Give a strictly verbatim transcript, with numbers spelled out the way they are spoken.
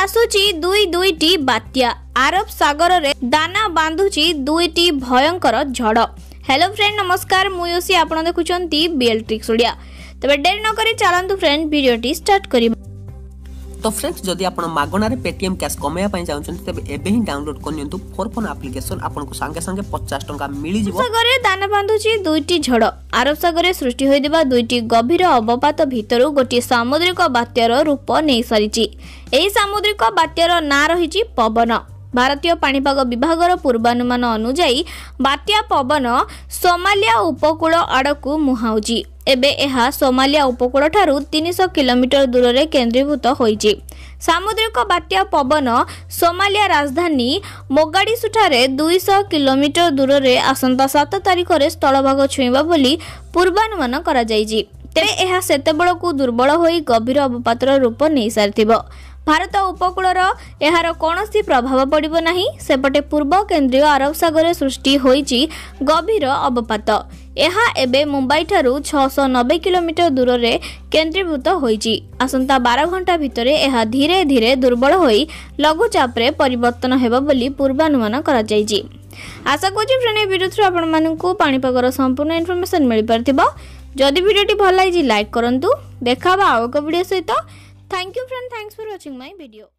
आसुची दुई दुईटी बात्या आरब सागर रे दाना बांधुची दुईटी भयंकर झड़। हेलो फ्रेंड नमस्कार मुयोसी आपण देखुचंती बीएल ट्रिक्स ओडिया। तबे डेरी न करी चलंतु फ्रेंड वीडियोटी स्टार्ट करिबा। तो फ्रेंड्स जदि आपण मागणार पेटीएम कैश कमाया पई चाहउछन तबे एबे ही डाउनलोड करनियंतु फोर फोन एप्लीकेशन आपन को संगे संगे पचास टंका मिली जिवो। सागरे दाना बांधुची दुईटी झड़। अरब सागरे सृष्टि होइदिबा दुईटी गभीर अवपात भितरु गोटी सामुद्रिक बात्यार रूप नै सारिची। एही सामुद्रिक बात्यार ना रहिची पवन। भारतीय पाणीपाग विभागर पूर्वानुमान अनुजाई बात्या पवन सोमालिया उपकूल आड़कू मुहाउची। एबे एहा सोमालिया उपकूल ठारू तीन सौ किलोमीटर दूर रे केंद्रीभूत होईची। सामुद्रिक बात्या पवन सोमालिया राजधानी मोगाडिशुठारे दो सौ किलोमीटर दूर रे आसंता सात तारिख रे स्थलभाग छुईबा बोली पूर्वानुमान करा जाईची। तेबे एहा सेतेबेलकू दुर्बल होई गभीर अवपातर रूप नै सारिथिबो। भारत उपकूलर एहार कौनसी प्रभाव पड़िबो नाही। सेपटे पूर्व केंद्रीय अरब सागर सृष्टि होईची गभीर अवपात। एहा एबे मुंबई ठारू छह सौ नब्बे किलोमीटर दूर रे केंद्रीभूत होईची। आसंता बारह घंटा भितरे एहा धीरे धीरे दुर्बल होई लघुचाप रे परिवर्तन हेबो बोली पूर्वानुमान करा जाईची। आशा करूची फ्रेंड वीडियो थ्रू आपण मानकू पाणीपागर संपूर्ण इन्फॉर्मेशन मिल परथिबो। जदि वीडियोटी भल लागी लाइक करंतु। देखाबा आउ एक वीडियो सहित। Thank you friend, thanks for watching my video.